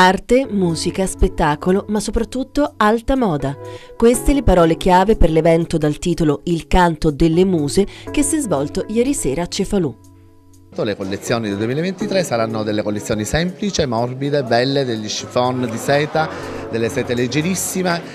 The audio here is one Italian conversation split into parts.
Arte, musica, spettacolo, ma soprattutto alta moda. Queste le parole chiave per l'evento dal titolo Il canto delle muse che si è svolto ieri sera a Cefalù. Le collezioni del 2023 saranno delle collezioni semplici, morbide, belle, degli chiffon di seta, delle sete leggerissime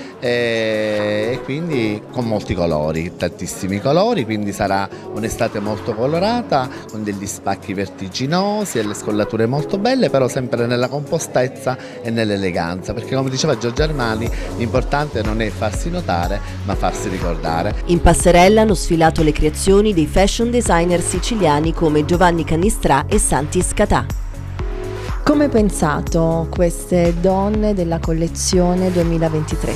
e quindi con molti colori, tantissimi colori, quindi sarà un'estate molto colorata con degli spacchi vertiginosi e le scollature molto belle, però sempre nella compostezza e nell'eleganza, perché come diceva Giorgio Armani l'importante non è farsi notare ma farsi ricordare. In passerella hanno sfilato le creazioni dei fashion designer siciliani come Giovanni Cannistrà e Santi Scatà. Come hai pensato queste donne della collezione 2023?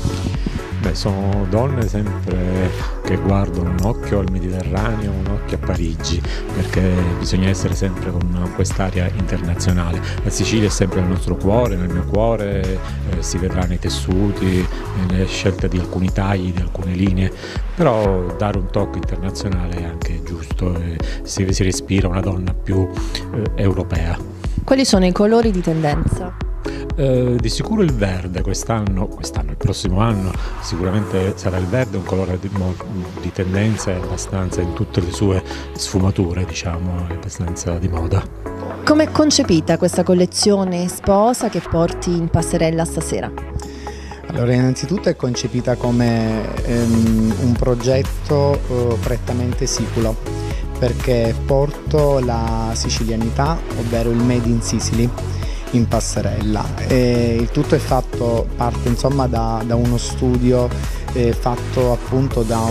Sono donne sempre che guardano un occhio al Mediterraneo, un occhio a Parigi, perché bisogna essere sempre con quest'area internazionale. La Sicilia è sempre nel nostro cuore, nel mio cuore, si vedrà nei tessuti, nelle scelte di alcuni tagli, di alcune linee, però dare un tocco internazionale è anche giusto, si respira una donna più europea. Quali sono i colori di tendenza? Di sicuro il verde quest'anno, il prossimo anno sicuramente sarà il verde, un colore di tendenza abbastanza in tutte le sue sfumature, diciamo, abbastanza di moda. Come è concepita questa collezione sposa che porti in passerella stasera? Allora, innanzitutto è concepita come un progetto prettamente siculo, perché porto la sicilianità, ovvero il Made in Sicily, in passerella, e il tutto parte insomma da uno studio fatto appunto da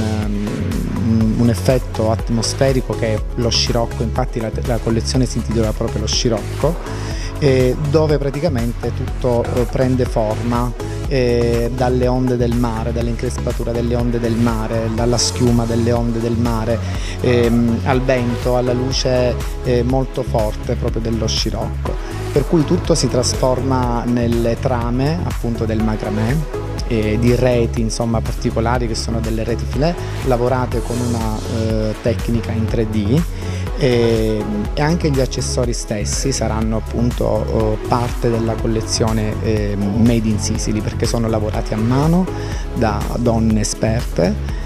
un effetto atmosferico che è lo scirocco. Infatti la collezione si intitola proprio lo scirocco, dove praticamente tutto prende forma dalle onde del mare, dall'increspatura delle onde del mare, dalla schiuma delle onde del mare, al vento, alla luce molto forte proprio dello scirocco, per cui tutto si trasforma nelle trame appunto del macramè, di reti insomma particolari che sono delle reti filè lavorate con una tecnica in 3D, e anche gli accessori stessi saranno appunto parte della collezione Made in Sicily, perché sono lavorati a mano da donne esperte,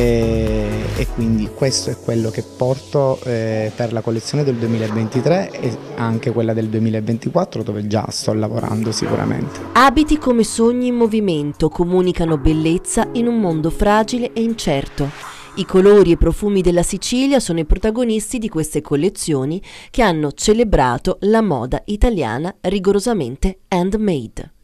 e quindi questo è quello che porto per la collezione del 2023 e anche quella del 2024, dove già sto lavorando sicuramente. Abiti come sogni in movimento, comunicano bellezza in un mondo fragile e incerto. I colori e profumi della Sicilia sono i protagonisti di queste collezioni che hanno celebrato la moda italiana rigorosamente handmade.